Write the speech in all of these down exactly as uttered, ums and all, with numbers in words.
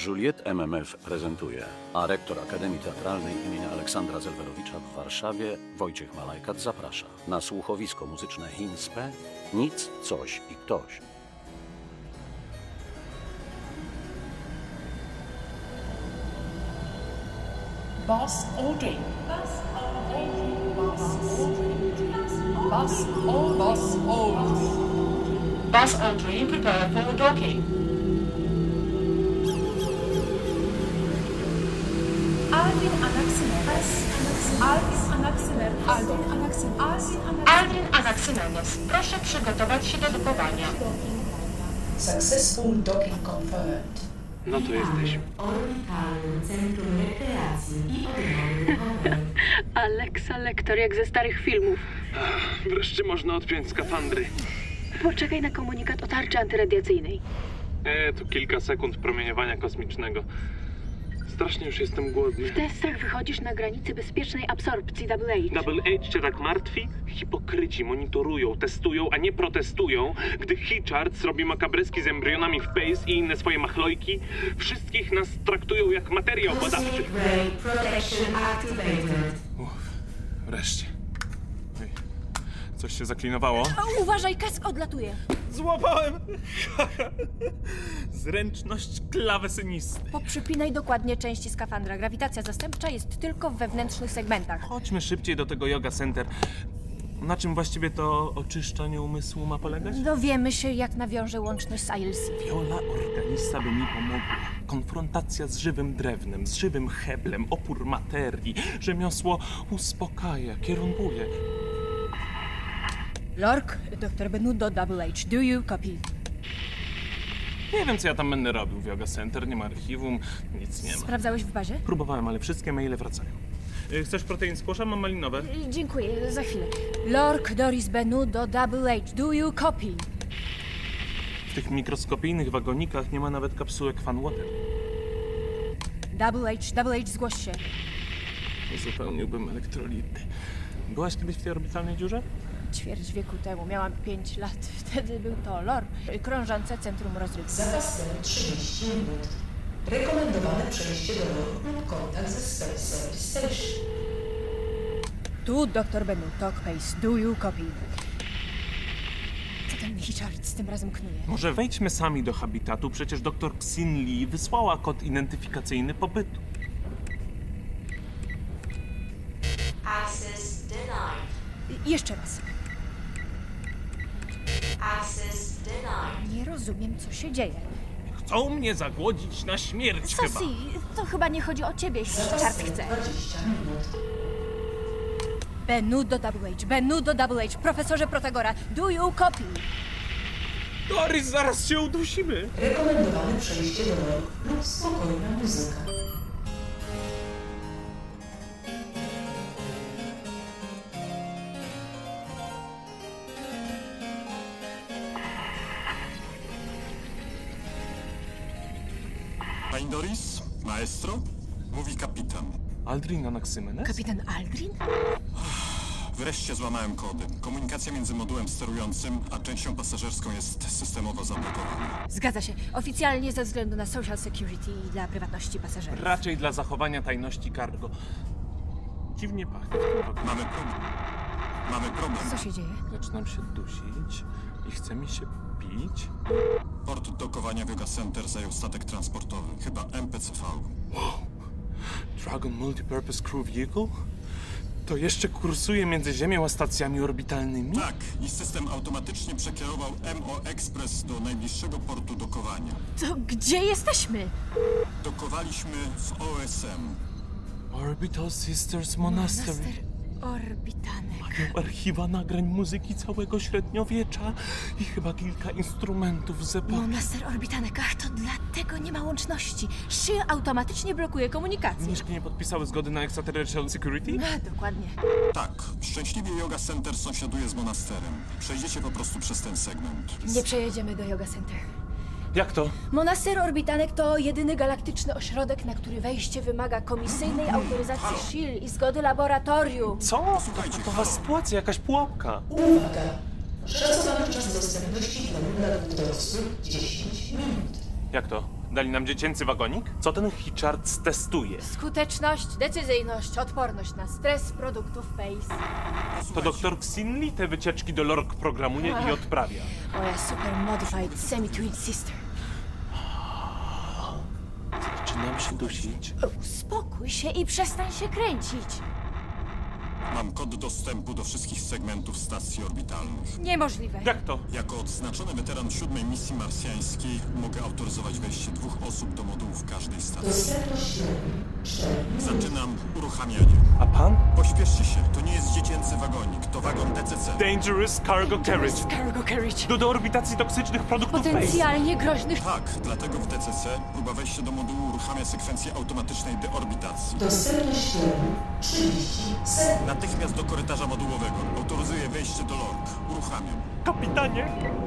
Juliet M M F prezentuje, a rektor Akademii Teatralnej imienia Aleksandra Zelwerowicza w Warszawie, Wojciech Malajkat, zaprasza na słuchowisko muzyczne Hinspe, Nic, Coś i Ktoś. Buzz Aldrin. Buzz Aldrin. Buzz Aldrin. Buzz Aldrin. Buzz Aldrin, prepare for docking. Aldrin Anaximandros. Aldrin Anaximandros. Aldrin Anaximandros. Aldrin Anaximandros. Proszę przygotować się do dokowania. Successful docking confirmed. No to jesteś. Orbitalnym Centrum Rekreacji i Odnowy Ruchowej. Alexa lektor jak ze starych filmów. Ach, wreszcie można odpiąć skafandry. Poczekaj na komunikat o tarczy antyradiacyjnej. E, to kilka sekund promieniowania kosmicznego. Strasznie już jestem głodny. W testach wychodzisz na granicy bezpiecznej absorpcji Double H. Double H cię tak martwi? Hipokryci monitorują, testują, a nie protestują, gdy Hitchards robi makabreski z embrionami w Pace i inne swoje machlojki. Wszystkich nas traktują jak materiał badawczy. Cosmic Ray Protection Activated. Uff, wreszcie. Ej, coś się zaklinowało. O, uważaj, kask odlatuje. Złapałem! Zręczność klawesynisty. Poprzypinaj dokładnie części skafandra. Grawitacja zastępcza jest tylko w wewnętrznych segmentach. Chodźmy szybciej do tego Yoga Center. Na czym właściwie to oczyszczanie umysłu ma polegać? Dowiemy się, jak nawiąże łączność z I L C. Viola Organista by mi pomogła. Konfrontacja z żywym drewnem, z żywym heblem, opór materii. Rzemiosło uspokaja, kierunkuje. Lork, doktor Benudo Double H, do you copy? Nie wiem, co ja tam będę robił w Yoga Center. Nie ma archiwum, nic nie ma. Sprawdzałeś w bazie? Próbowałem, ale wszystkie maile wracają. Y, Chcesz protein squasha? Mam malinowe. Y, Dziękuję, za chwilę. Lork Doris Benudo Double H, do you copy? W tych mikroskopijnych wagonikach nie ma nawet kapsułek Fan Water. Double H, Double H, zgłoś się. Uzupełniłbym elektrolity. Byłaś kiedyś w tej orbitalnej dziurze? Ćwierć wieku temu, miałam pięć lat. Wtedy był to L O R, krążące centrum rozrywki. Zaraz trzydzieści minut. Rekomendowane przejście do loru lub kontakt ze Space Service Station. Tu doktor Benu, talk pace, do you copy? Co ten Hitchards tym razem knuje? Może wejdźmy sami do habitatu, przecież doktor Xin Lee wysłała kod identyfikacyjny pobytu. Access denied. I jeszcze raz. Access denied. Nie rozumiem, co się dzieje. Chcą mnie zagłodzić na śmierć chyba. Sosi, to chyba nie chodzi o ciebie, jeśli Hitchard chce. dwadzieścia minut. Benudo Double H, Benudo Double H, profesorze Protagora, do you copy? Doris, zaraz się udusimy. Rekomendowane przejście do loru lub spokojna muzyka. Pani Doris? Maestro? Mówi kapitan. Aldrin Anaximandros? Kapitan Aldrin? Wreszcie złamałem kody. Komunikacja między modułem sterującym a częścią pasażerską jest systemowo zablokowana. Zgadza się. Oficjalnie ze względu na social security i dla prywatności pasażerów. Raczej dla zachowania tajności cargo. Dziwnie pachnie. Mamy problem. Mamy problem. Co się dzieje? Zaczynam się dusić i chce mi się pić. Port dokowania w Yoga Center zajął statek transportowy. Chyba M P C V. Dragon Multipurpose Crew Vehicle? To jeszcze kursuje między Ziemią a stacjami orbitalnymi? Tak, i system automatycznie przekierował M O Express do najbliższego portu dokowania. To gdzie jesteśmy? Dokowaliśmy w O S M. Orbital Sisters Monastery. Monaster Orbitanek. Mają archiwa nagrań muzyki całego średniowiecza i chyba kilka instrumentów z epoki. Monaster Orbitanek, ach, to dlatego nie ma łączności. Shield automatycznie blokuje komunikację. Mieszki nie podpisały zgody na extraterrestrial security? No, dokładnie. Tak, szczęśliwie Yoga Center sąsiaduje z monasterem. Przejdziecie po prostu przez ten segment. Nie przejedziemy do Yoga Center. Jak to? Monaster Orbitanek to jedyny galaktyczny ośrodek, na który wejście wymaga komisyjnej autoryzacji Shield i zgody laboratorium. Co? Słuchajcie, To, to halo. was sytuacja, jakaś pułapka. Uwaga! Szacowany czas dostępności dla dla dorosłych dziesięć minut. Jak to? Dali nam dziecięcy wagonik? Co ten Hitchard testuje? Skuteczność, decyzyjność, odporność na stres produktów Pace. To doktor Xinli te wycieczki do Lork programuje i odprawia. Moja super modified semi-twin sister. Zaczynam się dusić. Uspokój się i przestań się kręcić. Mam kod dostępu do wszystkich segmentów stacji orbitalnych. Niemożliwe. Jak to? Jako odznaczony weteran siódmej misji marsjańskiej mogę autoryzować wejście dwóch osób do modułów każdej stacji. Dostępność lewej cztery. Zaczynam uruchamianie. A pan? Pośpieszcie się, to nie jest dziecięcy wagonik, to wagon D C C. Dangerous Cargo Carriage. Cargo carriage. Do deorbitacji toksycznych produktów Pace. Potencjalnie groźnych. Tak, dlatego w D C C próba wejścia do modułu uruchamia sekwencję automatycznej deorbitacji. Dostępność lewej trzydzieści sekund. Natychmiast do korytarza modułowego. Autoryzuję wejście do Lork. Uruchamiam. Kapitanie!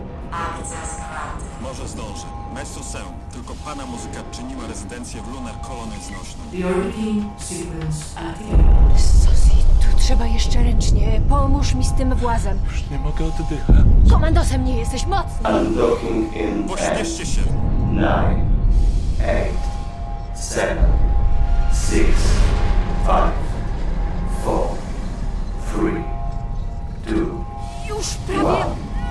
Może zdążę. Maestro Sen, tylko pana muzyka czyniła rezydencję w Lunar Colony znośną. The orbiting sequence activated. Sosi, tu trzeba jeszcze ręcznie. Pomóż mi z tym włazem. Już nie mogę oddychać. Komandosem nie jesteś mocny. Unlocking in Pośpieszcie się! nine, eight, seven, six, five, four, three, two, Już prawie.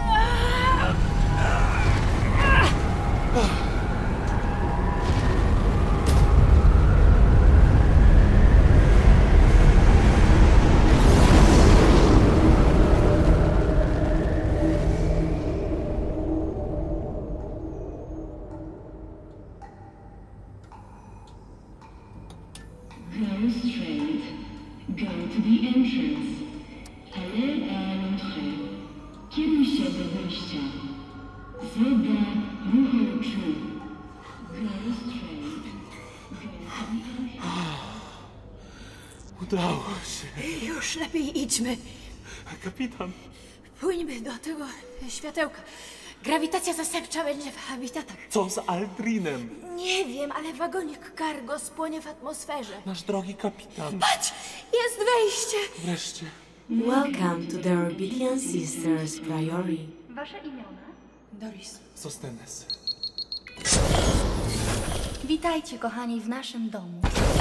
Go straight. Go to the entrance. Allez à l'entrée. Kieruj się do wyjścia. Zada ruchoczu. Go straight. Go to the entrance. Udało się. Już lepiej idźmy. Kapitan. Pójdźmy do tego światełka. Grawitacja zastępcza będzie w habitatach. Co z Aldrinem? Nie wiem, ale wagonik cargo spłonie w atmosferze. Nasz drogi kapitan. Patrz! Jest wejście! Wreszcie. Welcome to the Orbitian Sisters Priory. Wasze imiona? Doris. Sostenes. Witajcie, kochani, w naszym domu.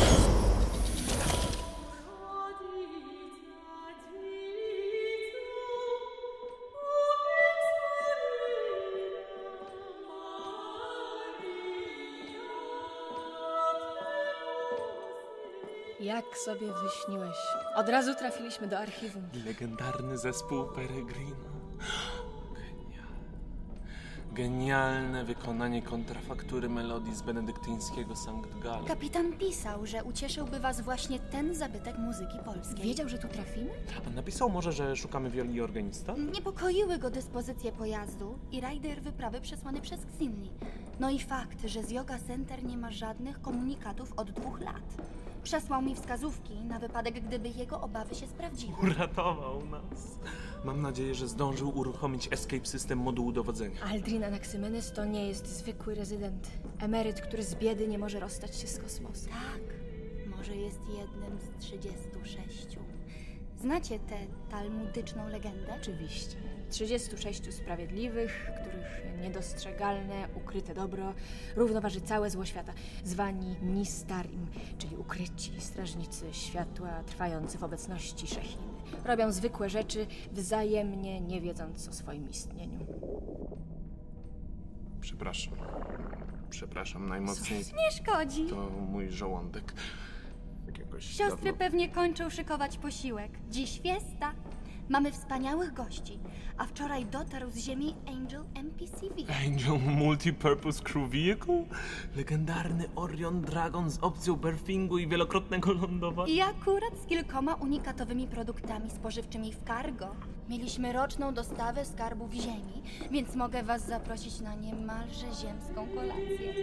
Jak sobie wyśniłeś? Od razu trafiliśmy do archiwum. Legendarny zespół Peregrino. Genialne. Genialne wykonanie kontrafaktury melodii z benedyktyńskiego Sankt Gall. Kapitan pisał, że ucieszyłby was właśnie ten zabytek muzyki polskiej. Wiedział, że tu trafimy? A napisał może, że szukamy wioli organista? Niepokoiły go dyspozycje pojazdu i rajder wyprawy przesłany przez Xinli. No i fakt, że z Yoga Center nie ma żadnych komunikatów od dwóch lat. Przesłał mi wskazówki na wypadek, gdyby jego obawy się sprawdziły. Uratował nas. Mam nadzieję, że zdążył uruchomić escape system modułu dowodzenia. Aldrin Anaximenes to nie jest zwykły rezydent. Emeryt, który z biedy nie może rozstać się z kosmosem. Tak, może jest jednym z trzydziestu sześciu. Znacie tę talmudyczną legendę? Oczywiście. trzydziestu sześciu sprawiedliwych, których niedostrzegalne, ukryte dobro równoważy całe zło świata, zwani Nistarim, czyli ukryci strażnicy światła trwający w obecności Szechiny. Robią zwykłe rzeczy, wzajemnie nie wiedząc o swoim istnieniu. Przepraszam. Przepraszam najmocniej. Nie szkodzi. To mój żołądek. Tak jakoś Siostry dawno... pewnie kończą szykować posiłek. Dziś fiesta. Mamy wspaniałych gości, a wczoraj dotarł z Ziemi Angel M P C V. Angel Multipurpose Crew Vehicle? Legendarny Orion Dragon z opcją berthingu i wielokrotnego lądowania? I akurat z kilkoma unikatowymi produktami spożywczymi w cargo. Mieliśmy roczną dostawę skarbów Ziemi, więc mogę was zaprosić na niemalże ziemską kolację.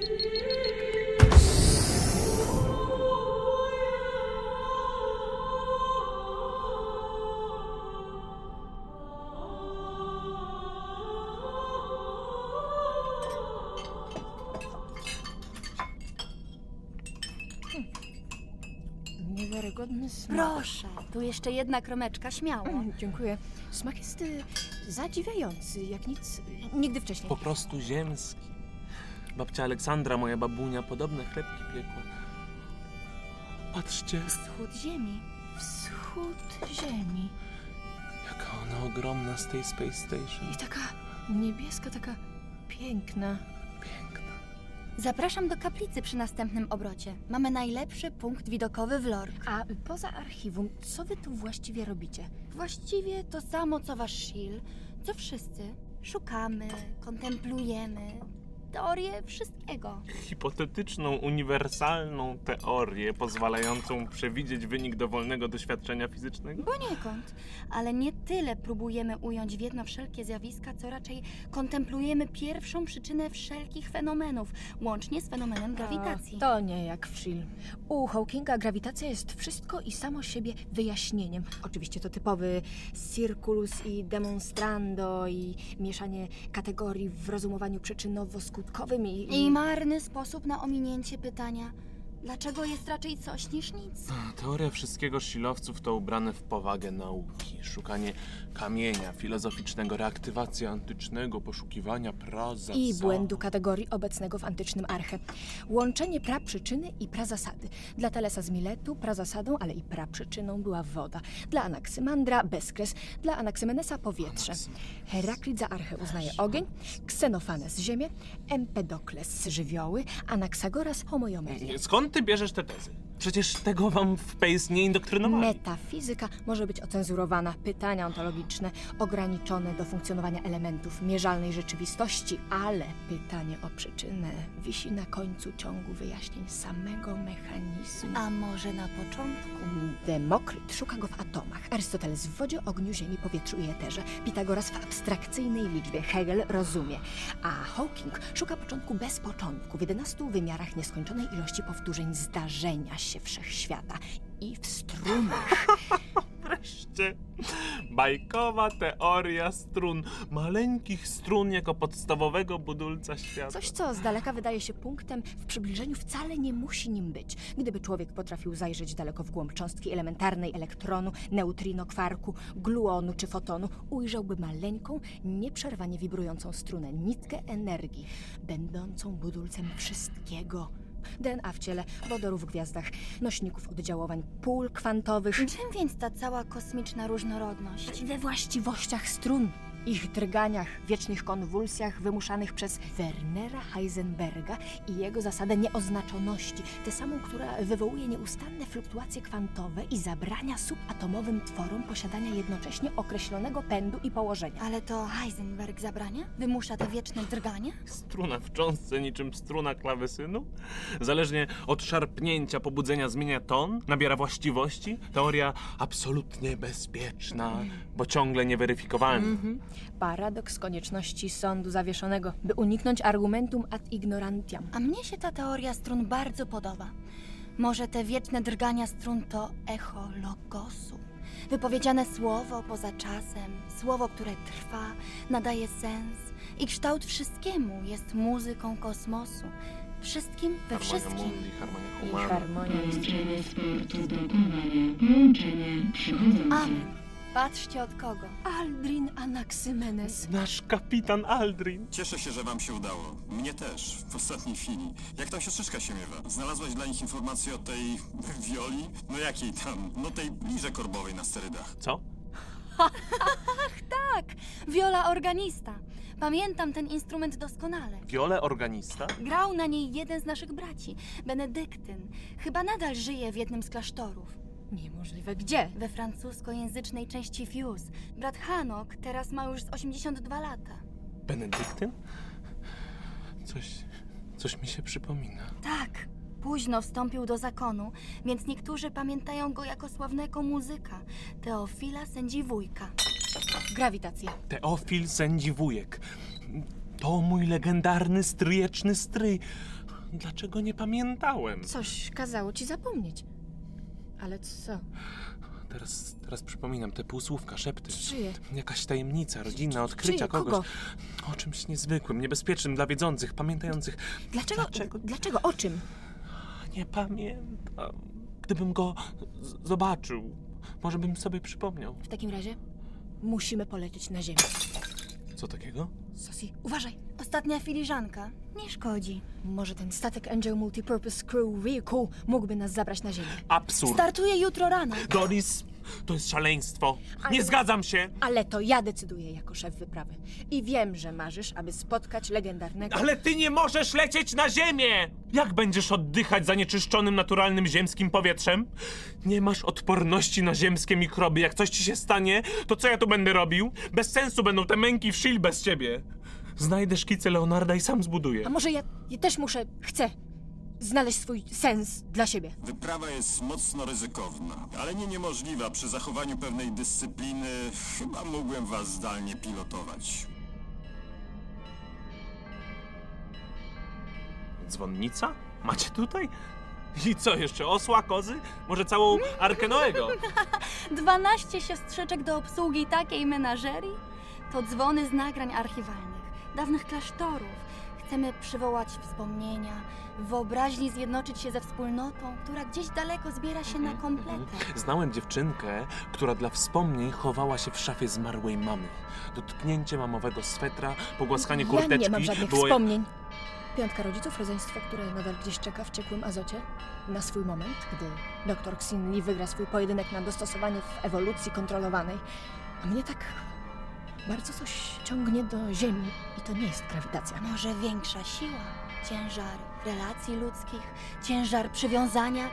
Niewiarygodny smak. Proszę, tu jeszcze jedna kromeczka, śmiało. Mm, dziękuję. Smak jest y, zadziwiający, jak nic y, nigdy wcześniej. Po prostu ziemski. Babcia Aleksandra, moja babunia, podobne chlebki piekła. Patrzcie, Wschód ziemi. Wschód Ziemi. jaka ona ogromna z tej Space Station. I taka niebieska, taka piękna. Piękna. Zapraszam do kaplicy przy następnym obrocie. Mamy najlepszy punkt widokowy w Lork. A poza archiwum, co wy tu właściwie robicie? Właściwie to samo co wasz Shield, co wszyscy. Szukamy, kontemplujemy. Teorię wszystkiego. Hipotetyczną, uniwersalną teorię pozwalającą przewidzieć wynik dowolnego doświadczenia fizycznego? Poniekąd, ale nie tyle próbujemy ująć w jedno wszelkie zjawiska, co raczej kontemplujemy pierwszą przyczynę wszelkich fenomenów, łącznie z fenomenem grawitacji. A, to nie jak w Shield. U Hawkinga grawitacja jest wszystko i samo siebie wyjaśnieniem. Oczywiście to typowy circulus i demonstrando i mieszanie kategorii w rozumowaniu przyczynowo-skutkowym i... I marny sposób na ominięcie pytania, dlaczego jest raczej coś niż nic. Teoria wszystkiego szilowców to ubrane w powagę nauki. Szukanie kamienia filozoficznego, reaktywacja antycznego, poszukiwania prazasad. I błędu kategorii obecnego w antycznym arche. Łączenie praprzyczyny i prazasady. Dla Talesa z Miletu prazasadą, ale i praprzyczyną była woda. Dla Anaksymandra bezkres, dla Anaksymenesa powietrze. Heraklit za archę uznaje ogień, Ksenofanes ziemię, Empedokles żywioły, Anaksagoras homoiomerię. Skąd ty bierzesz te tezy? Przecież tego wam w Pace nie indoktrynowali. Metafizyka może być ocenzurowana. Pytania ontologiczne ograniczone do funkcjonowania elementów mierzalnej rzeczywistości, ale pytanie o przyczynę wisi na końcu ciągu wyjaśnień samego mechanizmu. A może na początku? Demokryt szuka go w atomach, Arystoteles w wodzie, ogniu, ziemi, powietrzu i eterze, Pitagoras w abstrakcyjnej liczbie, Hegel rozumie, a Hawking szuka początku bez początku, w jedenastu wymiarach nieskończonej ilości powtórzeń zdarzenia się wszechświata i w strunach. Wreszcie. Bajkowa teoria strun. Maleńkich strun jako podstawowego budulca świata. Coś, co z daleka wydaje się punktem, w przybliżeniu wcale nie musi nim być. Gdyby człowiek potrafił zajrzeć daleko w głąb cząstki elementarnej, elektronu, neutrino, kwarku, gluonu czy fotonu, ujrzałby maleńką, nieprzerwanie wibrującą strunę, nitkę energii, będącą budulcem wszystkiego. D N A w ciele, wodoru w gwiazdach, nośników oddziaływań pól kwantowych. Czym więc ta cała kosmiczna różnorodność? We właściwościach strun, ich drganiach, wiecznych konwulsjach wymuszanych przez Wernera Heisenberga i jego zasadę nieoznaczoności, tę samą, która wywołuje nieustanne fluktuacje kwantowe i zabrania subatomowym tworom posiadania jednocześnie określonego pędu i położenia. Ale to Heisenberg zabrania? Wymusza te wieczne drgania? Struna w cząstce niczym struna klawesynu? Zależnie od szarpnięcia pobudzenia zmienia ton, nabiera właściwości? Teoria absolutnie bezpieczna, bo ciągle nieweryfikowalna. Mhm. Paradoks konieczności sądu zawieszonego, by uniknąć argumentum ad ignorantiam. A mnie się ta teoria strun bardzo podoba. Może te wieczne drgania strun to echo logosu. Wypowiedziane słowo poza czasem, słowo, które trwa, nadaje sens i kształt wszystkiemu, jest muzyką kosmosu. Wszystkim we wszystkim. Mundi, harmonia I humana. harmonia jest... Połączenie sportu do powołania. Połączenie przychodzące. Amen. Patrzcie od kogo. Aldrin Anaxymenes. Nasz kapitan Aldrin. Cieszę się, że wam się udało. Mnie też, w ostatniej chwili. Jak tam siostrzyczka się miewa? Znalazłaś dla nich informacje o tej wioli? No jakiej tam? No tej lirze korbowej na sterydach. Co? Tak, wiola organista. Pamiętam ten instrument doskonale. Wiole organista? Grał na niej jeden z naszych braci, Benedyktyn. Chyba nadal żyje w jednym z klasztorów. Niemożliwe. Gdzie? We francuskojęzycznej części Fuse. Brat Hanok teraz ma już z osiemdziesiąt dwa lata. Benedyktyn? Coś... coś mi się przypomina. Tak, późno wstąpił do zakonu, więc niektórzy pamiętają go jako sławnego muzyka, Teofila Sędziwójka. Grawitacja. Teofil Sędziwujek. To mój legendarny stryjeczny stryj. Dlaczego nie pamiętałem? Coś kazało ci zapomnieć. Ale co? Teraz, teraz przypominam te półsłówka, szepty. Czyje? Jakaś tajemnica, rodzinna, odkrycia Czyje? kogoś. Kogo? O czymś niezwykłym, niebezpiecznym dla wiedzących, pamiętających. Dlaczego? Dlaczego? Dlaczego? O czym? Nie pamiętam. Gdybym go z- zobaczył, może bym sobie przypomniał. W takim razie musimy polecieć na Ziemię. Co takiego? Sosi, uważaj. Ostatnia filiżanka. Nie szkodzi. Może ten statek Angel Multipurpose Crew Vehicle mógłby nas zabrać na ziemię. Absurd. Startuje jutro rano. Doris, to jest szaleństwo. Ale- Nie zgadzam się. Ale to ja decyduję jako szef wyprawy. I wiem, że marzysz, aby spotkać legendarnego... Ale ty nie możesz lecieć na ziemię! Jak będziesz oddychać zanieczyszczonym, naturalnym ziemskim powietrzem? Nie masz odporności na ziemskie mikroby. Jak coś ci się stanie, to co ja tu będę robił? Bez sensu będą te męki w Shield bez ciebie. Znajdę szkice Leonarda i sam zbuduję. A może ja, ja też muszę, chcę znaleźć swój sens dla siebie. Wyprawa jest mocno ryzykowna, ale nie niemożliwa. Przy zachowaniu pewnej dyscypliny chyba mógłbym was zdalnie pilotować. Dzwonnica? Macie tutaj? I co jeszcze? Osła, kozy? Może całą Arkę Noego? Dwanaście siostrzyczek do obsługi takiej menażerii? To dzwony z nagrań archiwalnych, dawnych klasztorów. Chcemy przywołać wspomnienia, w wyobraźni zjednoczyć się ze wspólnotą, która gdzieś daleko zbiera się na kompletę. Znałem dziewczynkę, która dla wspomnień chowała się w szafie zmarłej mamy. Dotknięcie mamowego swetra, pogłaskanie kurteczki... Ja nie mam żadnych było... wspomnień. Piątka rodziców, rodzeństwo, które nadal gdzieś czeka w ciekłym azocie. Na swój moment, gdy doktor Xin Li wygra swój pojedynek na dostosowanie w ewolucji kontrolowanej. A mnie tak bardzo coś ciągnie do ziemi i to nie jest grawitacja. Może większa siła, ciężar relacji ludzkich, ciężar przywiązania.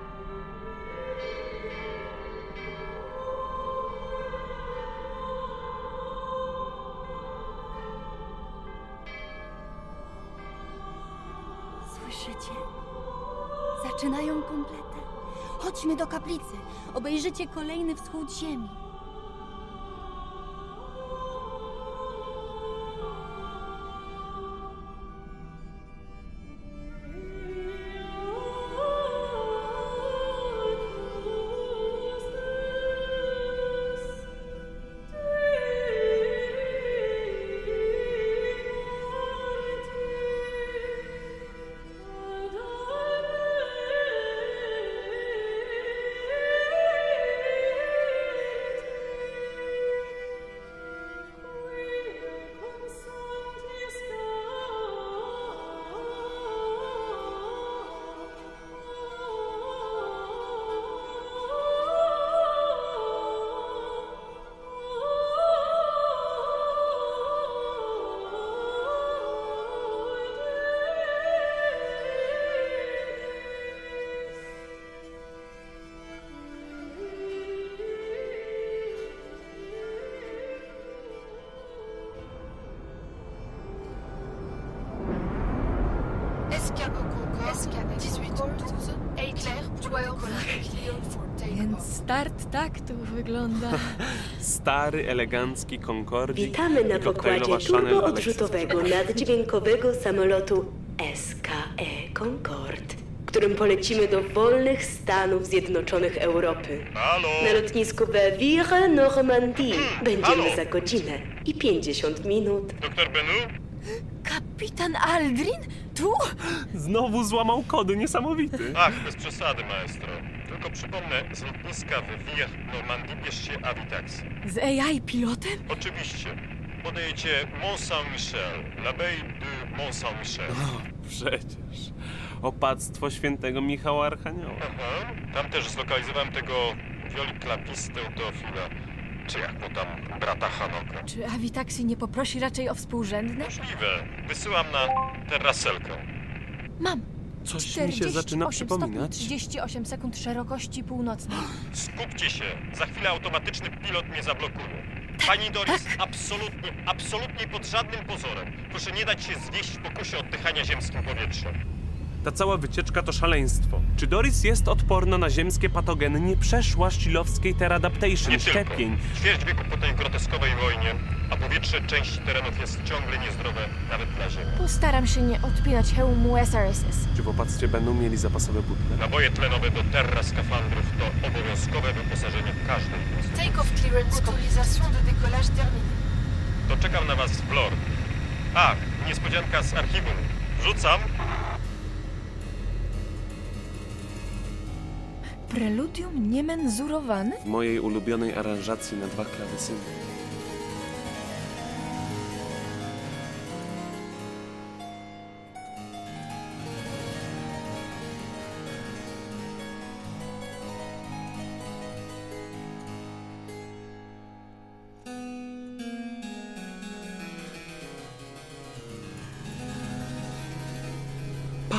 Słyszycie? Zaczynają kompletę. Chodźmy do kaplicy. Obejrzycie kolejny wschód ziemi. Więc start tak tu wygląda. Stary, elegancki Concordii. Witamy na i koktajlowa pokładzie Chanel turboodrzutowego naddźwiękowego samolotu S K E Concorde, którym polecimy do wolnych Stanów Zjednoczonych Europy. Halo? Na lotnisku Bevire Normandie będziemy halo? za godzinę i pięćdziesiąt minut. Doktor Benu? Kapitan Aldrin? Tu? Znowu złamał kody, niesamowity. Ach, bez przesady, maestro. Tylko przypomnę, z lotniska w Vire Normandie bierzcie Avitaxi. Z A I pilotem? Oczywiście. Podejecie Mont Saint-Michel, l'Abbaye de Mont Saint-Michel. O, przecież. Opactwo świętego Michała Archanioła. Aha. Tam też zlokalizowałem tego wioliklapistę Teofila. Czy jak mu tam, brata Hanoka. Czy Avitaxi nie poprosi raczej o współrzędne? Możliwe. Wysyłam na teraselkę. Mam. Coś mi się zaczyna przypominać. trzydzieści osiem sekund szerokości północnej. Skupcie się. Za chwilę automatyczny pilot mnie zablokuje. Pani Doris, absolutnie, absolutnie pod żadnym pozorem. Proszę nie dać się zwieść w pokusie oddychania ziemskim powietrzem. Ta cała wycieczka to szaleństwo. Czy Doris jest odporna na ziemskie patogeny? Nie przeszła sztilowskiej teradaptation, Nie szczepień. tylko. Ćwierć wieku po tej groteskowej wojnie, a powietrze części terenów jest ciągle niezdrowe, nawet dla Ziemi. Postaram się nie odpinać hełmu S R S S. Czy w opactwie będą mieli zapasowe butle? Naboje tlenowe do terra skafandrów to obowiązkowe wyposażenie w każdej jednostce. Take-off clearance, autorisation de décollage terminée. To czekam na was w Lord. A, niespodzianka z archiwum. Rzucam. Preludium niemenzurowane? W mojej ulubionej aranżacji na dwa klawesyny.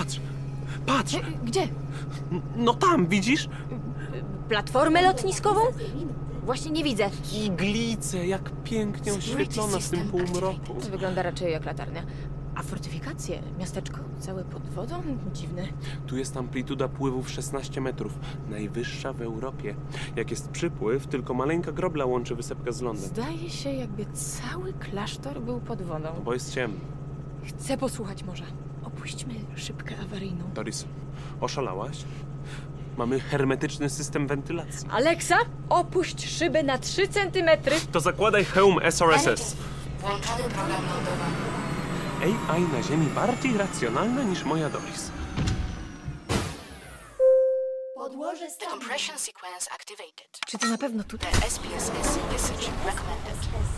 Patrz! Patrz! Gdzie? No tam, widzisz? Platformę lotniskową? Właśnie nie widzę. Iglice, jak pięknie oświetlona w tym półmroku. To wygląda raczej jak latarnia. A fortyfikacje? Miasteczko całe pod wodą? Dziwne. Tu jest amplituda pływów szesnaście metrów. Najwyższa w Europie. Jak jest przypływ, tylko maleńka grobla łączy wysepkę z lądem. Zdaje się, jakby cały klasztor był pod wodą. No bo jest ciemno. Chcę posłuchać morza. Opuśćmy szybkę awaryjną. Doris, oszalałaś? Mamy hermetyczny system wentylacji. Alexa, opuść szybę na trzy centymetry. To zakładaj hełm S R S S. Włączony program lądowany. A I na Ziemi bardziej racjonalna niż moja Doris. Podłoże The compression sequence activated. Czy to na pewno tutaj? The S P S S usage recommended.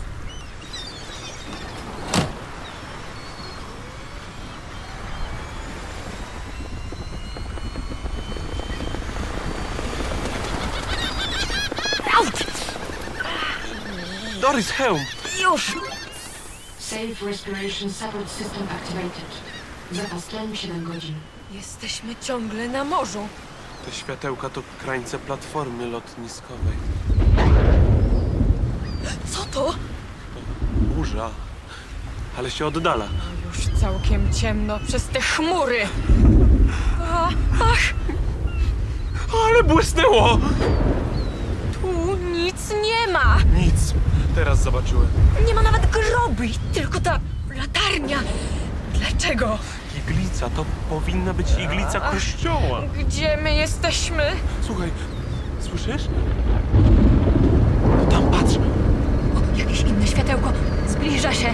Doris, hełm! Już! Safe respiration support system activated. Zapas tlenu siedem godzin. Jesteśmy ciągle na morzu. Te światełka to krańce platformy lotniskowej. Co to? Burza. Ale się oddala. Już całkiem ciemno przez te chmury. A, ach, Ale błysnęło! tu nic nie ma. Nic. Teraz zobaczyłem. Nie ma nawet groby, tylko ta latarnia. Dlaczego? Iglica, to powinna być iglica kościoła. Gdzie my jesteśmy? Słuchaj, słyszysz? No tam, patrz. O, jakieś inne światełko. Zbliża się.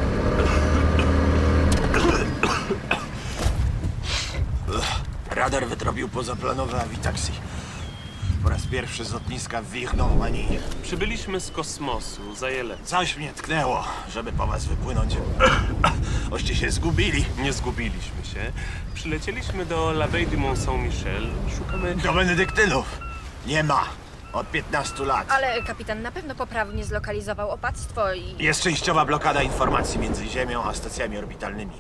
Radar wytropił pozaplanowe awitaxi. Po raz pierwszy z lotniska wichnął ani... Przybyliśmy z kosmosu, za Jeleń. Coś mnie tknęło, żeby po was wypłynąć. Oście się zgubili. Nie zgubiliśmy się. Przylecieliśmy do l'Abbaye du Mont Saint-Michel. Szukamy... Do Benedyktynów. Nie ma. Od piętnastu lat. Ale kapitan na pewno poprawnie zlokalizował opactwo i... Jest częściowa blokada informacji między Ziemią a stacjami orbitalnymi.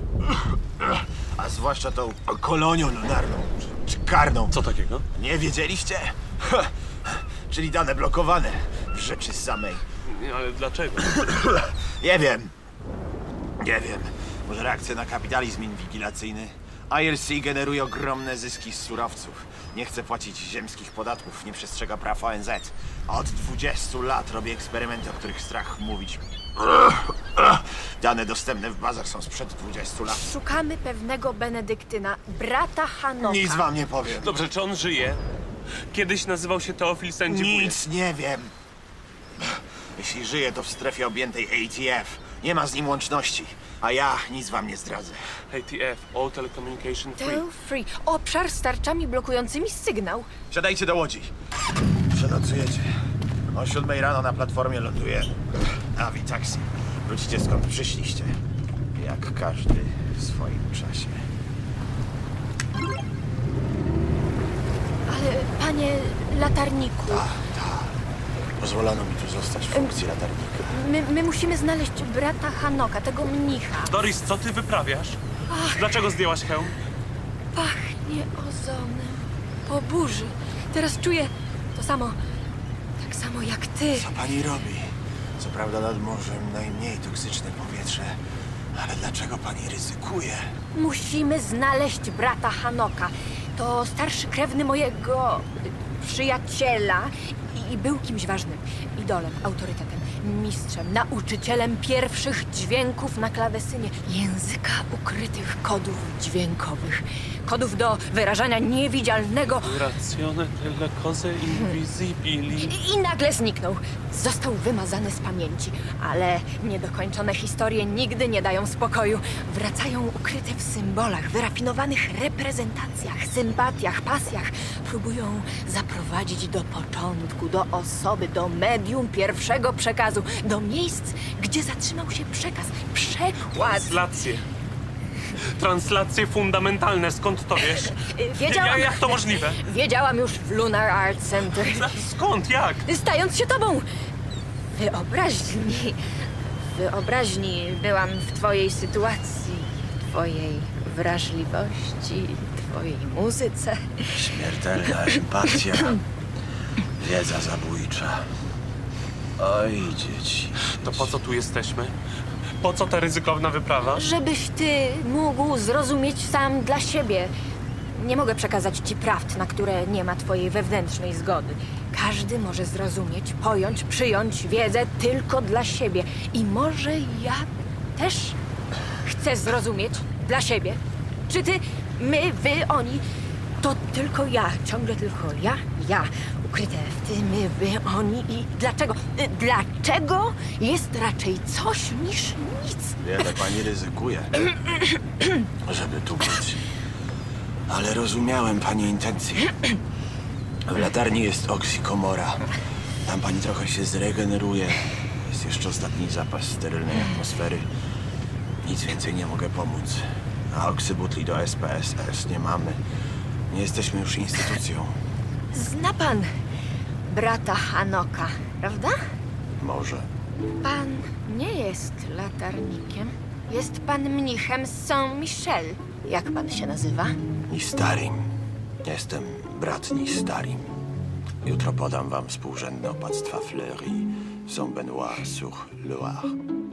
A zwłaszcza tą kolonią lunarną, czy, czy karną. Co takiego? Nie wiedzieliście? Czyli dane blokowane w rzeczy samej. Nie, ale dlaczego? Nie wiem. Nie wiem. Może reakcja na kapitalizm inwigilacyjny? I R C generuje ogromne zyski z surowców. Nie chce płacić ziemskich podatków, nie przestrzega praw O N Z. A od dwudziestu lat robi eksperymenty, o których strach mówić. Dane dostępne w bazach są sprzed dwudziestu lat. Szukamy pewnego Benedyktyna, brata Hanoka. Nic wam nie powiem. Dobrze, czy on żyje? Kiedyś nazywał się Teofil Sędziwuje. Nic nie wiem. Jeśli żyje, to w strefie objętej A T F. Nie ma z nim łączności. A ja nic wam nie zdradzę. A T F, All Telecommunication Free. Tel Free. Obszar z tarczami blokującymi sygnał. Siadajcie do łodzi. Przenocujecie. O siódmej rano na platformie ląduje Avitaxi. Wrócicie skąd przyszliście. Jak każdy w swoim czasie. Ale panie latarniku, Tak, tak. Pozwolono mi tu zostać w funkcji latarnika. my, my musimy znaleźć brata Hanoka, tego mnicha. Doris, co ty wyprawiasz? Dlaczego zdjęłaś hełm? Pachnie ozonem. Po burzy. Teraz czuję to samo, tak samo jak ty. Co pani robi? Co prawda nad morzem najmniej toksyczne powietrze, ale dlaczego pani ryzykuje? Musimy znaleźć brata Hanoka. To starszy krewny mojego przyjaciela i, i był kimś ważnym. Idolem, autorytetem, mistrzem, nauczycielem pierwszych dźwięków na klawesynie. Języka ukrytych kodów dźwiękowych. Kodów do wyrażania niewidzialnego. Racjone delle cose invisibili. I, I nagle zniknął. Został wymazany z pamięci. Ale niedokończone historie nigdy nie dają spokoju. Wracają ukryte w symbolach, wyrafinowanych reprezentacjach, sympatiach, pasjach. Próbują zaprowadzić do początku, do osoby, do medium pierwszego przekazu, do miejsc, gdzie zatrzymał się przekaz, przekład. Translacje. Translacje fundamentalne, skąd to wiesz? Wiedziałam... Ja, jak to możliwe? Wiedziałam już w Lunar Art Center. Skąd? Jak? Stając się tobą. Wyobraźni. Wyobraźni byłam w twojej sytuacji, w twojej wrażliwości, twojej muzyce. Śmiertelna empatia. Wiedza zabójcza. Oj, dzieci. To po co tu jesteśmy? Po co ta ryzykowna wyprawa? Żebyś ty mógł zrozumieć sam dla siebie. Nie mogę przekazać ci prawd, na które nie ma twojej wewnętrznej zgody. Każdy może zrozumieć, pojąć, przyjąć wiedzę tylko dla siebie. I może ja też chcę zrozumić dla siebie. Czy ty, my, wy, oni, to tylko ja, ciągle tylko ja, ja. Ukryte w ty, my, wy, oni i dlaczego? Y, Dlaczego jest raczej coś niż nic. Wiele pani ryzykuje, żeby tu być. Ale rozumiałem pani intencje. W latarni jest oksykomora. Tam pani trochę się zregeneruje. Jest jeszcze ostatni zapas sterylnej atmosfery. Nic więcej nie mogę pomóc. A oksybutli do S P S S nie mamy. Nie jesteśmy już instytucją. Zna pan brata Hanoka, prawda? Może. Pan nie jest latarnikiem. Jest pan mnichem z Saint-Michel. Jak pan się nazywa? Nistarim. Jestem brat Nistarim. Jutro podam wam współrzędne opactwa Fleury w Saint-Benoît-sur-Loire.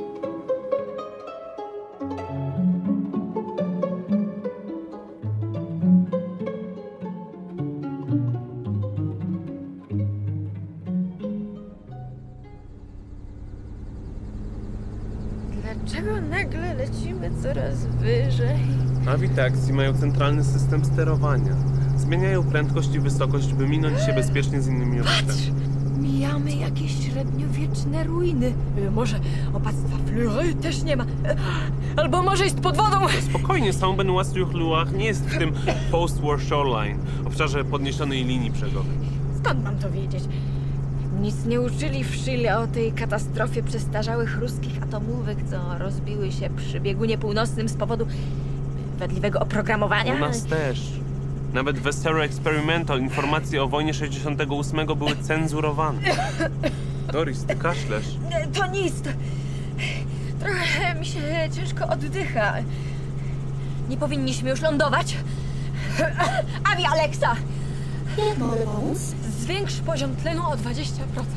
Dlaczego nagle lecimy coraz wyżej? Avi Taxi mają centralny system sterowania. Zmieniają prędkość i wysokość, by minąć się bezpiecznie z innymi obiektami. Mijamy jakieś średniowieczne ruiny. E, Może opactwa Fleury też nie ma. E, Albo może jest pod wodą. Spokojnie, Saint-Benoît-sur-Loire nie jest w tym post-war shoreline, obszarze podniesionej linii brzegowej. Skąd mam to wiedzieć? Nic nie uczyli w Chile o tej katastrofie przestarzałych ruskich atomówek, co rozbiły się przy biegunie północnym z powodu wadliwego oprogramowania. U nas też. Nawet w Zero Experimental informacje o wojnie sześćdziesiątego ósmego były cenzurowane. Doris, ty kaszlesz. To nic. Trochę mi się ciężko oddycha. Nie powinniśmy już lądować? Avi, Alexa! Jak mogę pomóc? Zwiększ poziom tlenu o dwadzieścia procent.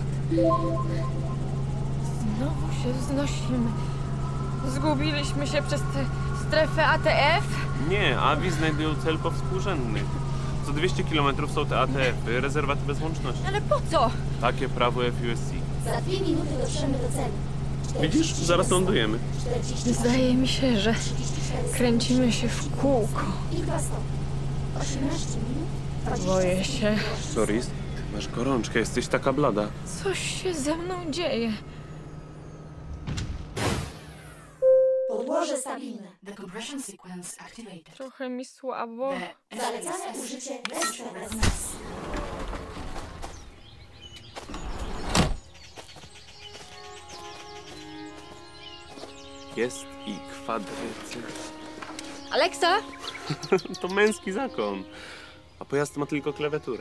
Znowu się wznosimy. Zgubiliśmy się przez tę strefę A T F? Nie, Avi znajdują cel po współrzędnych. Co dwieście kilometrów są te A T F-y, rezerwaty bez łączności. Ale po co? Takie prawo F U S C. Za dwie minuty dotrzemy do celu. Widzisz? Zaraz lądujemy. Zdaje mi się, że kręcimy się w kółko. I dwa stopnie. osiemnaście minut. Boję się. Doris, ty masz gorączkę, jesteś taka blada. Coś się ze mną dzieje. Podłoże stabilne. Decompression sequence activated. Trochę mi słabo. Zalecane użycie bezprzewodowe. Jest i kwadrycy. Alexa? To męski zakon. A pojazd ma tylko klawiaturę.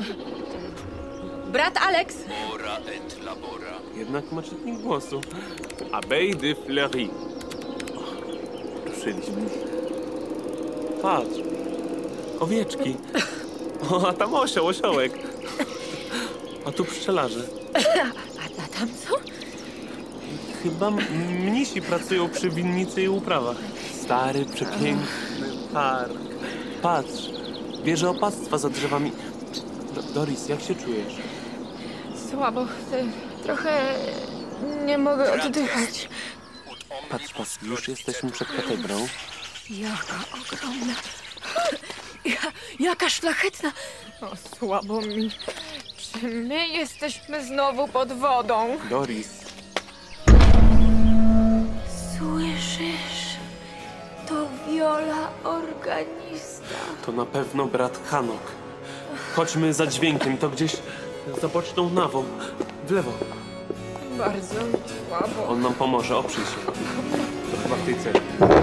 Brat Alex? Jednak ma czytnik głosu. Abeille de Fleury. Ruszyliśmy. Patrz. Owieczki. O, a tam osioł, osiołek. A tu pszczelarze. A, a tam co? Chyba m- mnisi pracują przy winnicy i uprawach. Stary, przepiękny park. Patrz, wieże opactwa za drzewami. Do- Doris, jak się czujesz? Słabo chcę. Trochę nie mogę oddychać. Patrz, patrz, już jesteśmy przed katedrą. Jaka ogromna. Ja, jaka szlachetna. O, słabo mi. Czy my jesteśmy znowu pod wodą? Doris, Słyszysz? To Viola organista. to na pewno brat Hanok. Chodźmy za dźwiękiem, to gdzieś za boczną nawą. W lewo. Bardzo mi słabo. On nam pomoże, oprzyj się. To chyba w tej celi.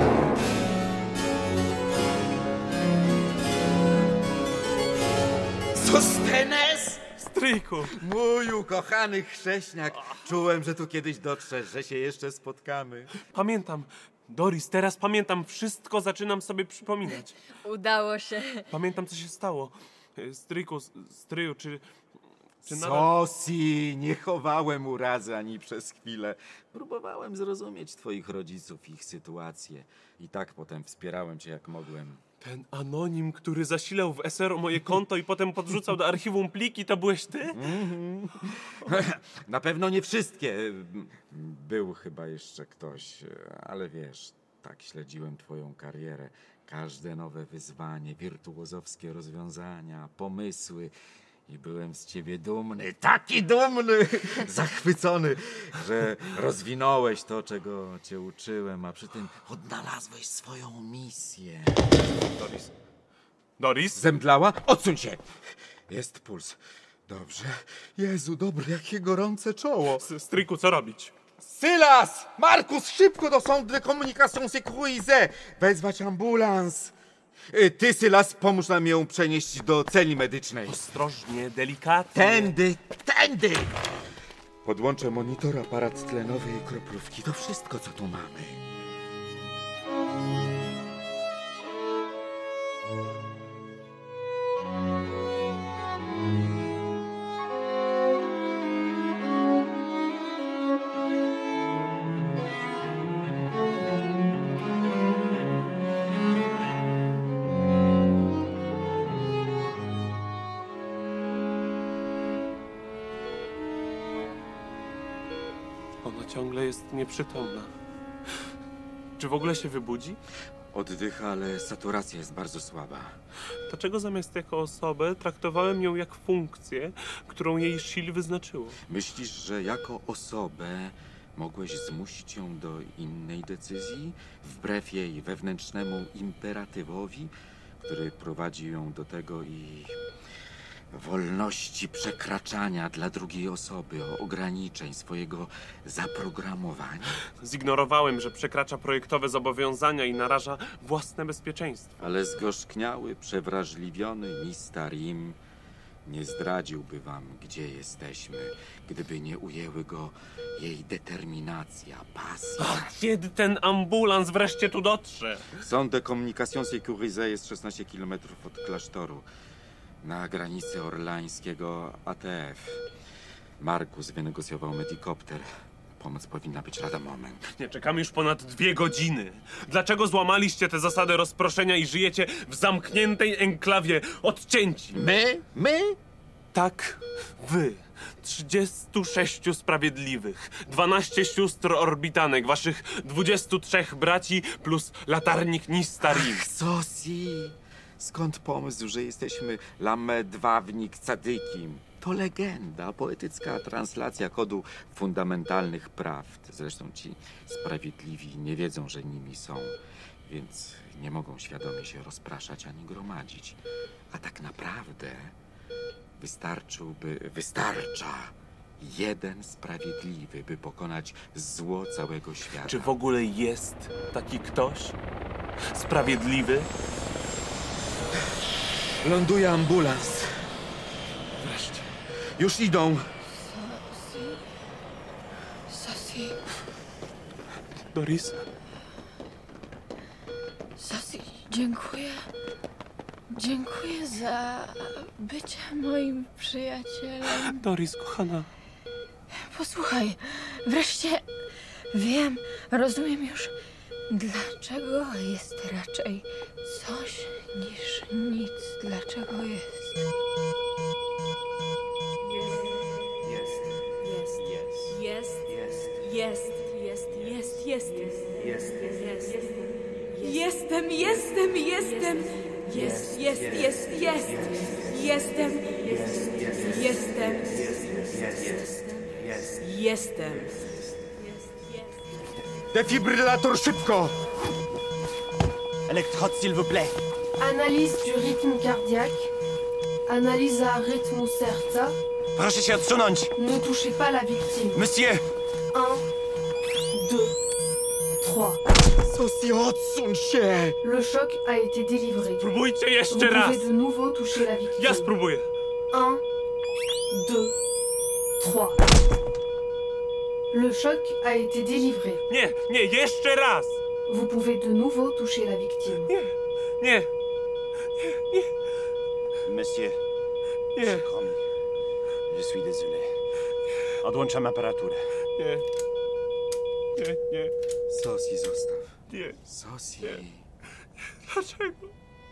Sostenes! Stryjku! Mój ukochany chrześniak. Czułem, że tu kiedyś dotrzesz, że się jeszcze spotkamy. Pamiętam, Doris, teraz pamiętam wszystko, zaczynam sobie przypominać. Udało się. Pamiętam, co się stało. Stryjku, stryju, czy... czy nadal... Sosi, nie chowałem urazy ani przez chwilę. Próbowałem zrozumieć twoich rodziców, ich sytuację. I tak potem wspierałem cię jak mogłem. Ten anonim, który zasilał w S R o moje konto i potem podrzucał do archiwum pliki, to byłeś ty? Mm-hmm. Na pewno nie wszystkie. Był chyba jeszcze ktoś, ale wiesz, tak śledziłem twoją karierę. Każde nowe wyzwanie, wirtuozowskie rozwiązania, pomysły. I byłem z ciebie dumny, taki dumny, zachwycony, że rozwinąłeś to, czego cię uczyłem, a przy tym odnalazłeś swoją misję. Doris? Doris? Zemdlała? Odsuń się! Jest puls. Dobrze. Jezu, dobre, jakie gorące czoło. Stryjku, co robić? Sylas! Markus, szybko do Centre de Communication Sécurisée! Wezwać ambulans! Ty, Sylas, pomóż nam ją przenieść do celi medycznej. Ostrożnie, delikatnie. Tędy, tędy! Podłączę monitor, aparat tlenowy i kroplówki. To wszystko, co tu mamy. Ona ciągle jest nieprzytomna. Czy w ogóle się wybudzi? Oddycha, ale saturacja jest bardzo słaba. Dlaczego zamiast jako osobę traktowałem ją jak funkcję, którą jej Shield wyznaczyło? Myślisz, że jako osobę mogłeś zmusić ją do innej decyzji? Wbrew jej wewnętrznemu imperatywowi, który prowadzi ją do tego i... wolności przekraczania dla drugiej osoby, ograniczeń, swojego zaprogramowania? Zignorowałem, że przekracza projektowe zobowiązania i naraża własne bezpieczeństwo. Ale zgorzkniały, przewrażliwiony Nistarim nie zdradziłby wam, gdzie jesteśmy, gdyby nie ujęły go jej determinacja, pasja. Ach, kiedy ten ambulans wreszcie tu dotrze? Centre de Communication Sécurisée jest szesnaście kilometrów od klasztoru. Na granicy orlańskiego A T F. Markus wynegocjował medikopter. Pomoc powinna być lada moment. Nie, czekam już ponad dwie godziny. Dlaczego złamaliście tę zasadę rozproszenia i żyjecie w zamkniętej enklawie odcięci? My? My? Tak, wy. trzydziestu sześciu sprawiedliwych, dwanaście sióstr orbitanek, waszych dwudziestu trzech braci plus latarnik Nistarim. Ach, Sosi! Skąd pomysł, że jesteśmy Lamedwawnik Cadykim? To legenda, poetycka translacja kodu fundamentalnych prawd. Zresztą ci sprawiedliwi nie wiedzą, że nimi są, więc nie mogą świadomie się rozpraszać ani gromadzić. A tak naprawdę wystarczyłby, wystarcza jeden sprawiedliwy, by pokonać zło całego świata. Czy w ogóle jest taki ktoś? Sprawiedliwy? Ląduje ambulans. Wreszcie. Już idą. Sosi. Doris? Sosi, dziękuję. Dziękuję za bycie moim przyjacielem. Doris, kochana. Posłuchaj, wreszcie wiem, rozumiem już, dlaczego jest raczej coś niż nic. Dlaczego jest? Jest. Jest. Jest. Jest. Jest. Jest. Jest. Jest. Jest. Jest. Jest. Jestem, jestem, jestem. Jest, jest, jest, jest. Jestem. Jestem. Jestem. Defibrylator, szybko! Elektrode, s'il vous plaît. Analyse du rythme cardiaque. Analyza rytmu serca. Proszę się odsunąć. Ne touchez pas la victime. Monsieur. Un, deux, trois. Sosi, odsuń się! Le choc a été délivré. Spróbujcie jeszcze Vous raz. pouvez de nouveau toucher la victime. Ja spróbuję. Un, deux, trois. Le choc a été délivré. Nie, nie, jeszcze raz. Vous pouvez de nouveau toucher la victime. Nie, nie, nie, Monsieur, nie, przykro mi. Je suis désolé. Odłączam aparaturę. nie, nie, nie, Sosi, zostaw. nie. Sosi. Dlaczego?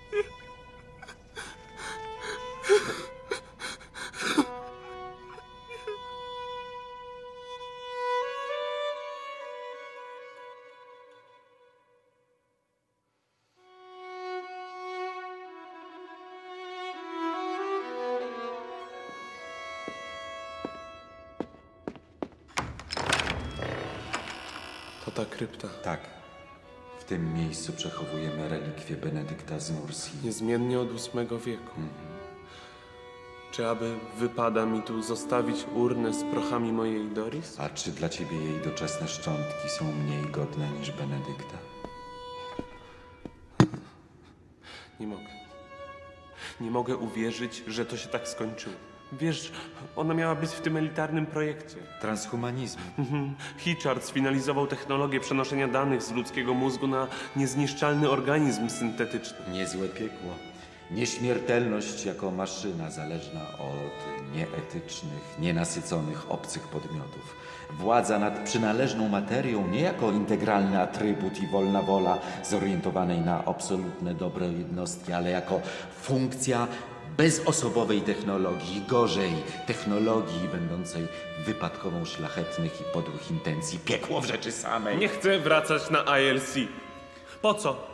To ta krypta. Tak. W tym miejscu przechowujemy relikwie Benedykta z Nursi. Niezmiennie od ósmego wieku. Mhm. Czy aby wypada mi tu zostawić urnę z prochami mojej Doris? A czy dla ciebie jej doczesne szczątki są mniej godne niż Benedykta? Nie mogę. Nie mogę uwierzyć, że to się tak skończyło. Wiesz, ona miała być w tym elitarnym projekcie. Transhumanizmu. Mhm. Hitchard sfinalizował technologię przenoszenia danych z ludzkiego mózgu na niezniszczalny organizm syntetyczny. Niezłe piekło. Nieśmiertelność jako maszyna zależna od nieetycznych, nienasyconych obcych podmiotów. Władza nad przynależną materią nie jako integralny atrybut i wolna wola zorientowanej na absolutne dobro jednostki, ale jako funkcja bezosobowej technologii, gorzej technologii będącej wypadkową szlachetnych i podłych intencji. Piekło w rzeczy samej. Nie chcę wracać na I L C. Po co?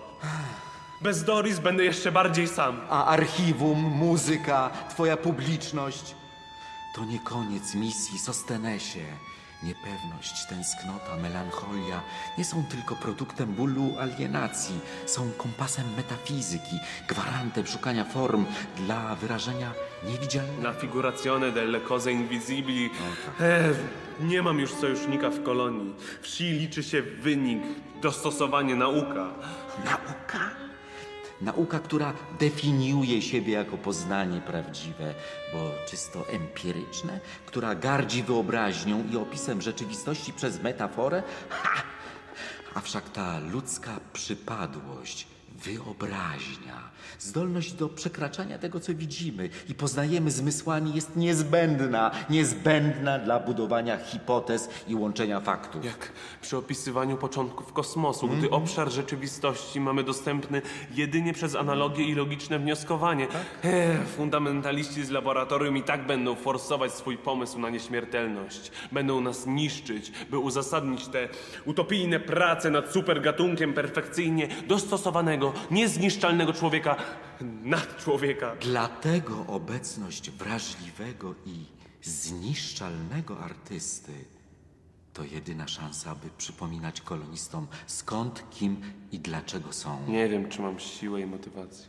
Bez Doris będę jeszcze bardziej sam. A archiwum, muzyka, twoja publiczność to nie koniec misji Sostenesie. Niepewność, tęsknota, melancholia nie są tylko produktem bólu alienacji. Są kompasem metafizyki, gwarantem szukania form dla wyrażenia niewidzialnego. La figurazione delle cose invisibili. O, tak. E, nie mam już sojusznika w kolonii. Wsi liczy się wynik, dostosowanie, nauka. Nauka? Nauka, która definiuje siebie jako poznanie prawdziwe, bo czysto empiryczne, która gardzi wyobraźnią i opisem rzeczywistości przez metaforę. Ha! A wszak ta ludzka przypadłość, wyobraźnia, zdolność do przekraczania tego, co widzimy i poznajemy zmysłami jest niezbędna, niezbędna dla budowania hipotez i łączenia faktów. Jak przy opisywaniu początków kosmosu, mm. gdy obszar rzeczywistości mamy dostępny jedynie przez analogię i logiczne wnioskowanie. Tak? Ech, fundamentaliści z laboratorium i tak będą forsować swój pomysł na nieśmiertelność. Będą nas niszczyć, by uzasadnić te utopijne prace nad supergatunkiem perfekcyjnie dostosowanego, niezniszczalnego człowieka nad człowieka. Dlatego obecność wrażliwego i zniszczalnego artysty to jedyna szansa, by przypominać kolonistom skąd, kim i dlaczego są. Nie wiem, czy mam siłę i motywację.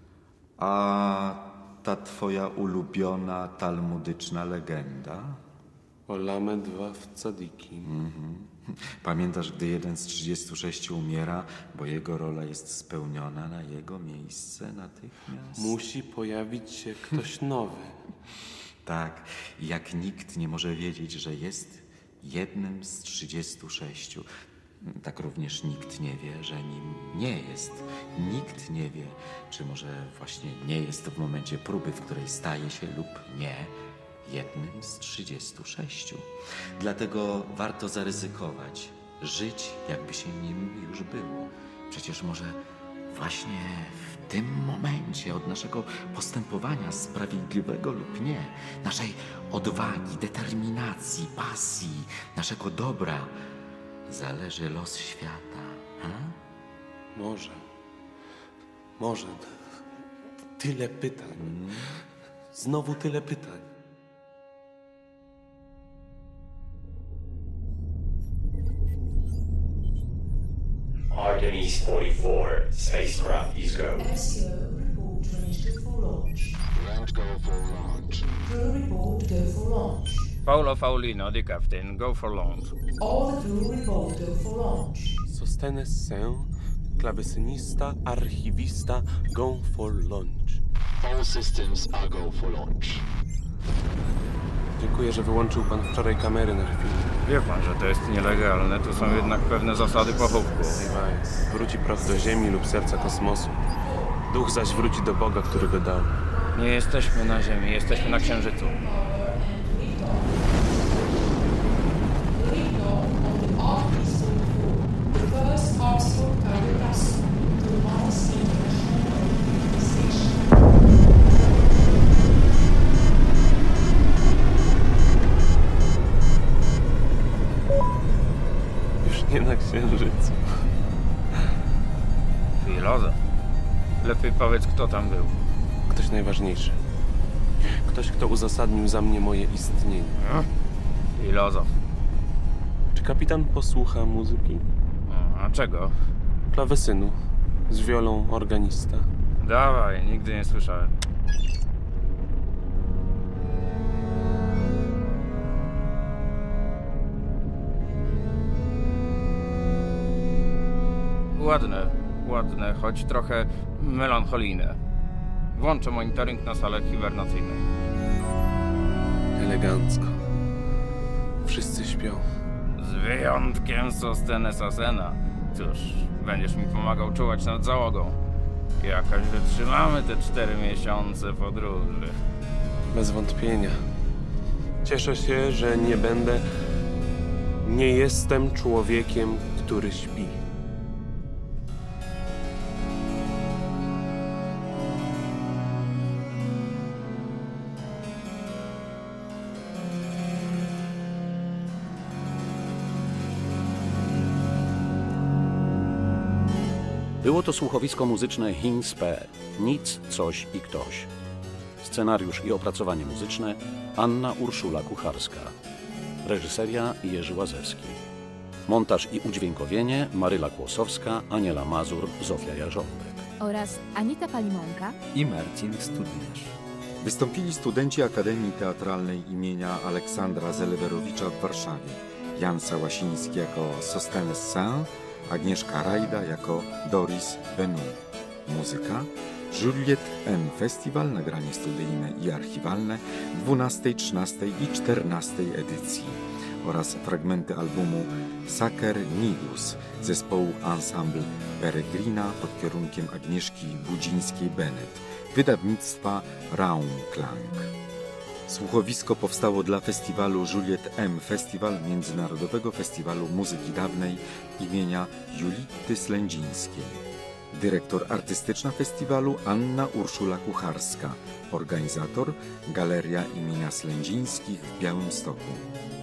A ta twoja ulubiona talmudyczna legenda? Olamy dwa w Tzadiki. Mhm. Pamiętasz, gdy jeden z trzydziestu sześciu umiera, bo jego rola jest spełniona, na jego miejsce natychmiast? Musi pojawić się ktoś nowy. Tak, jak nikt nie może wiedzieć, że jest jednym z trzydziestu sześciu. Tak również nikt nie wie, że nim nie jest. Nikt nie wie, czy może właśnie nie jest w momencie próby, w której staje się lub nie jednym z trzydziestu sześciu. Dlatego warto zaryzykować, żyć jakby się nim już było. Przecież może właśnie w tym momencie od naszego postępowania sprawiedliwego lub nie, naszej odwagi, determinacji, pasji, naszego dobra zależy los świata. Ha? Może. Może. Tyle pytań. Mm. Znowu tyle pytań. Artemis forty-four, spacecraft is go. S C O report registered for launch. Round go for launch. Crew report go for launch. Paulo Faulino, the captain, go for launch. All the crew report go for launch. Sostenes się, klawesynista, archiwista, go for launch. All systems are go for launch. Dziękuję, że wyłączył pan wczoraj kamery na chwilę. Wie pan, że to jest nielegalne, tu są jednak pewne zasady pochówku. Zjewaj. Wróci proch do ziemi lub serca kosmosu. Duch zaś wróci do Boga, który go dał. Nie jesteśmy na Ziemi, jesteśmy na Księżycu. Już nie na Księżycu. Filozof. Lepiej powiedz, kto tam był. Ktoś najważniejszy. Ktoś, kto uzasadnił za mnie moje istnienie. Filozof. Czy kapitan posłucha muzyki? A czego? Klawesynu. Z wiolą organista. Dawaj, nigdy nie słyszałem. Ładne, ładne, choć trochę melancholijne. Włączę monitoring na salę hibernacyjną. Elegancko. Wszyscy śpią. Z wyjątkiem Sostene Sasena. Cóż, będziesz mi pomagał czuwać nad załogą. Jakoś wytrzymamy te cztery miesiące podróży. Bez wątpienia. Cieszę się, że nie będę... Nie jestem człowiekiem, który śpi. Było to słuchowisko muzyczne Hinspe, Nic, Coś i Ktoś. Scenariusz i opracowanie muzyczne Anna Urszula Kucharska. Reżyseria Jerzy Łazewski. Montaż i udźwiękowienie Maryla Kłosowska, Aniela Mazur, Zofia Jarząbek. Oraz Anita Palimonka i Marcin Studniarz. Wystąpili studenci Akademii Teatralnej imienia Aleksandra Zelwerowicza w Warszawie. Jan Sałasiński jako Sostenes Saint, Agnieszka Rajda jako Doris Benu. Muzyka Juliette M. Festiwal, nagranie studyjne i archiwalne dwunastej, trzynastej i czternastej edycji oraz fragmenty albumu Saker Nidus zespołu Ensemble Peregrina pod kierunkiem Agnieszki Budzińskiej-Bennett, wydawnictwa Raumklang. Słuchowisko powstało dla festiwalu Juliette M. Festiwal Międzynarodowego Festiwalu Muzyki Dawnej imienia Julity Slędzińskiej. Dyrektor artystyczna festiwalu Anna Urszula Kucharska. Organizator Galeria imienia Slędzińskich w Białymstoku.